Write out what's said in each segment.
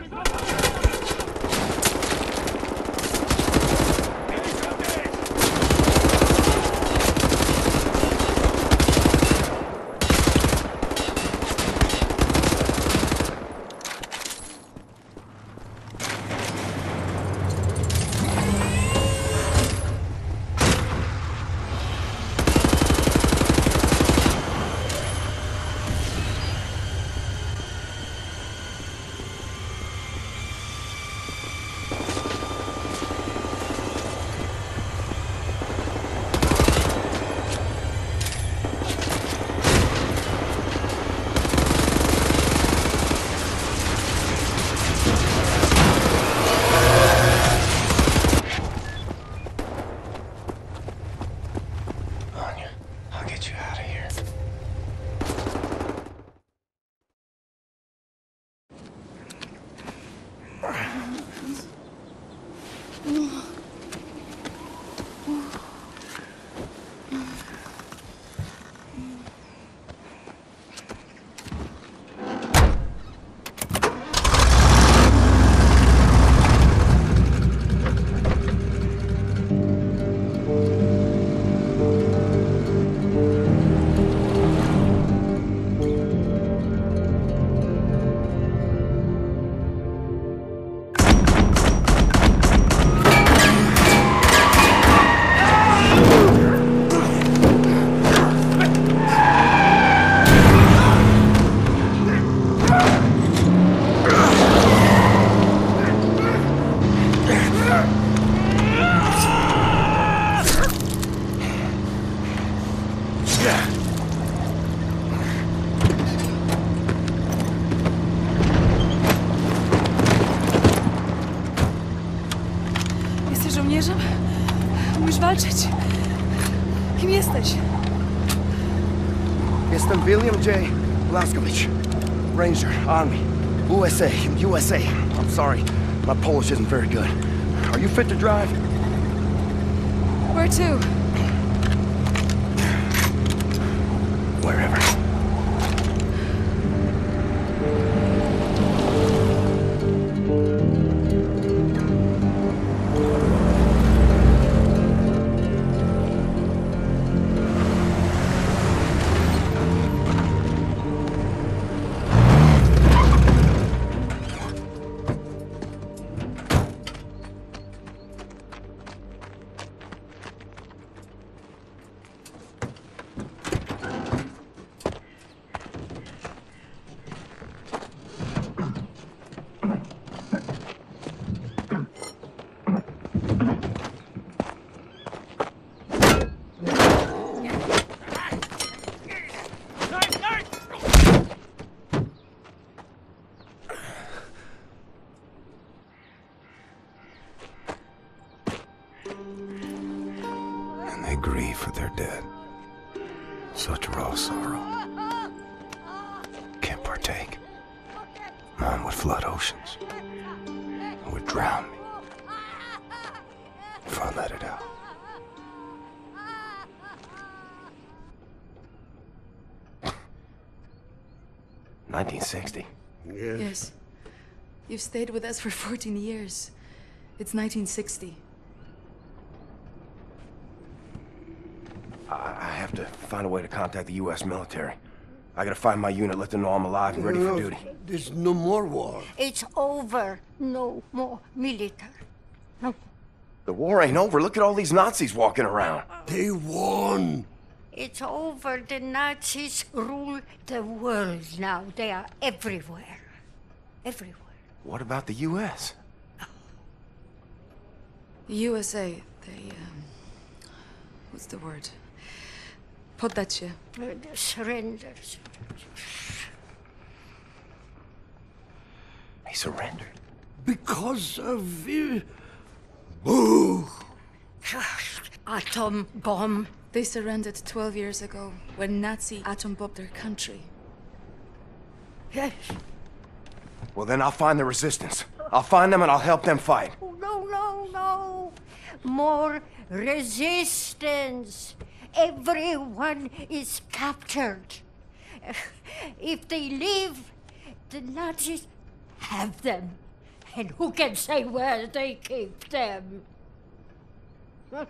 Jesteś żołnierzem? Umiesz walczyć? Kim jesteś? Jestem William J. Blazkowicz. Ranger, Army, USA, USA. I'm sorry, my Polish isn't very good. Are you fit to drive? Where to? Wherever. And they grieve for their dead. Such raw sorrow. Can't partake. Mine would flood oceans. It would drown me if I let it out. $1960. Yes. You've stayed with us for 14 years. It's 1960. I have to find a way to contact the U.S. military. I gotta find my unit, let them know I'm alive and ready for duty. There's no more war. It's over. No more military. No. The war ain't over. Look at all these Nazis walking around. They won. It's over. The Nazis rule the world now. They are everywhere. Everywhere. What about the U.S.? The USA, they, what's the word? Poddacie. Surrenders. He surrendered. Because of... Boo! Atom bomb. They surrendered 12 years ago when Nazi atom bombed their country. Yes. Well, then I'll find the resistance. I'll find them and I'll help them fight. Oh, no, no, no. More resistance. Everyone is captured. If they leave, the Nazis have them. And who can say where they keep them? Huh?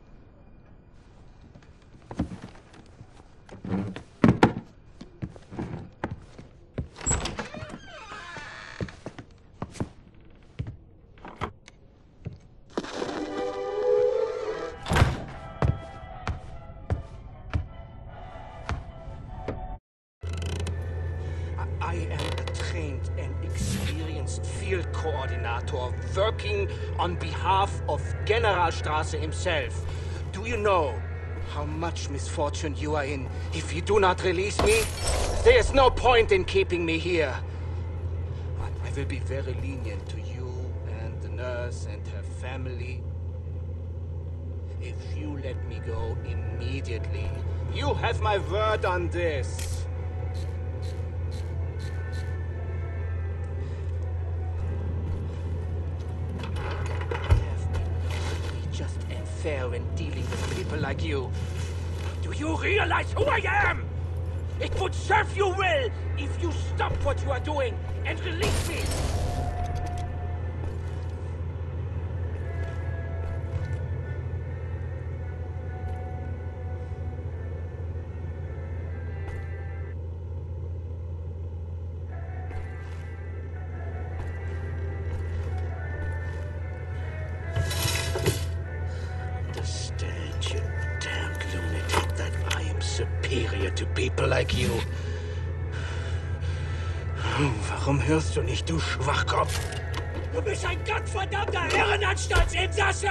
I am a trained and experienced field coordinator working on behalf of Generalstrasse himself. Do you know how much misfortune you are in if you do not release me? There is no point in keeping me here. I will be very lenient to you and the nurse and her family. If you let me go immediately, you have my word on this. Just and fair when dealing with people like you. Do you realize who I am? It would serve you well if you stop what you are doing and release me. Superior to people like you. Warum hörst du nicht, du Schwachkopf? Du bist ein gottverdammter Irrenanstaltsinsasse!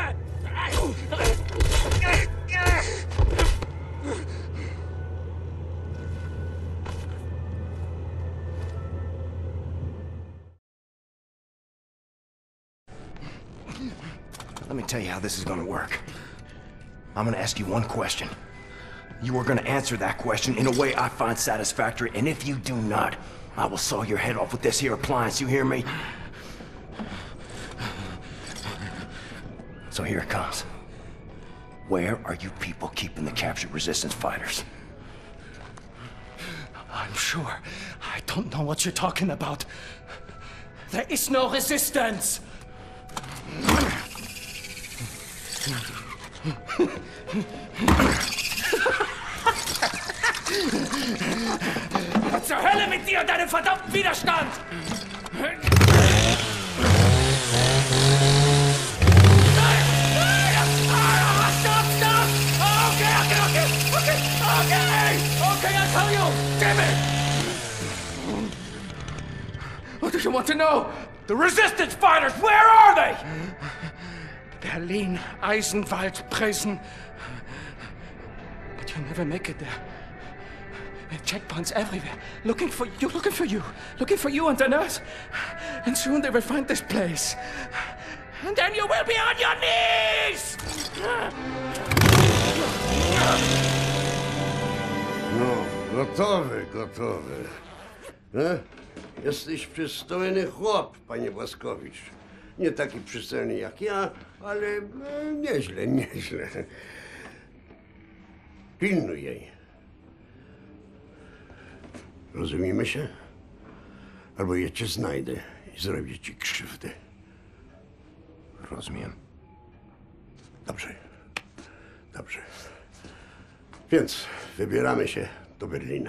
Let me tell you how this is gonna work. I'm gonna ask you one question. You are gonna answer that question in a way I find satisfactory, and if you do not, I will saw your head off with this here appliance, you hear me? So here it comes. Where are you people keeping the captured resistance fighters? I'm sure. I don't know what you're talking about. There is no resistance! Was zur Hölle mit dir und deinem verdammten Widerstand? Okay, I'll tell you! Damn it! What do you want to know? The resistance fighters, where are they? Berlin, Eisenwald, Presen. But you'll never make it there. There are checkpoints everywhere, looking for you and the nurse. And soon they will find this place. And then you will be on your knees! No, gotowy. Jesteś przystojny chłop, panie Błaskowicz. Nie taki przystojny jak ja, ale nieźle. Pilnuj jej. Rozumiemy się? Albo ja cię znajdę i zrobię ci krzywdę. Rozumiem. Dobrze. Więc wybieramy się do Berlina.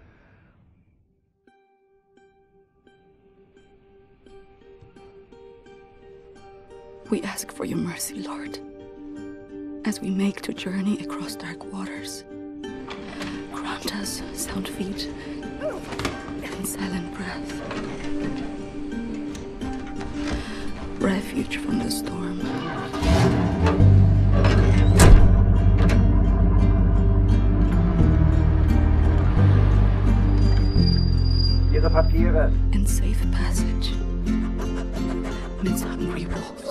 We ask for your mercy, Lord, as we make the journey across dark waters. Grant us sound feet and silent breath. Refuge from the storm. Ihre Papiere. And safe passage amidst hungry wolves.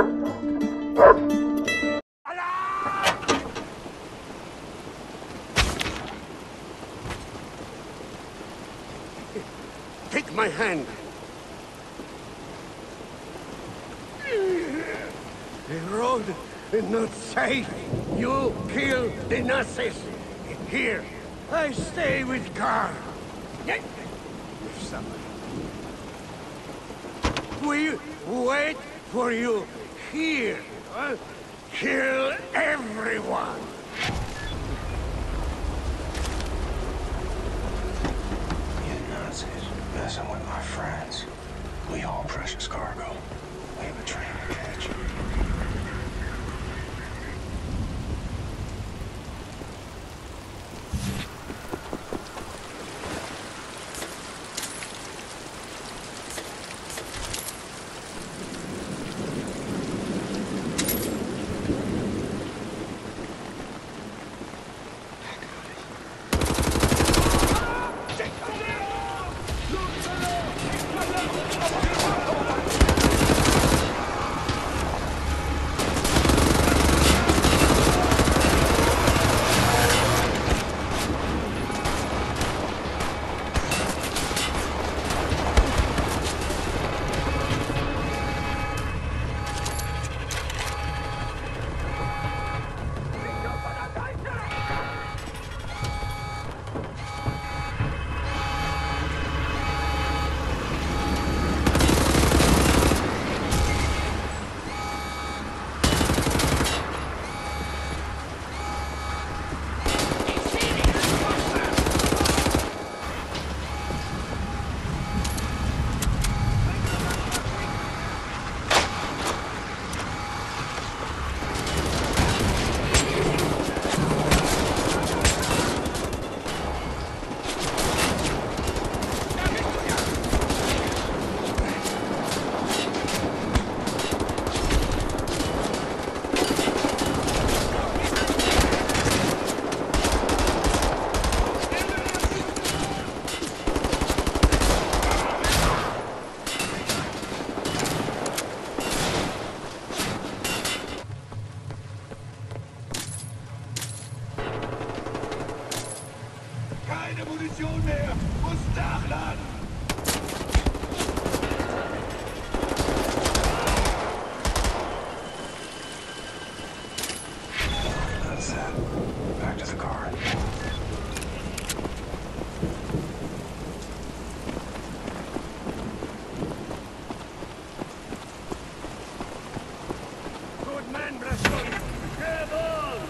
Take my hand. The road is not safe. You kill the Nazis. Here, I stay with Karl. If somebody. We wait for you here. Huh? Kill everyone. You Nazis messing with my friends. We haul precious cargo. We have a train to catch. Keine Munition mehr! Muss nachladen! That's it. Back to the car. Good man, Braston! Devil!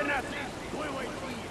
Nazis! We wait for you!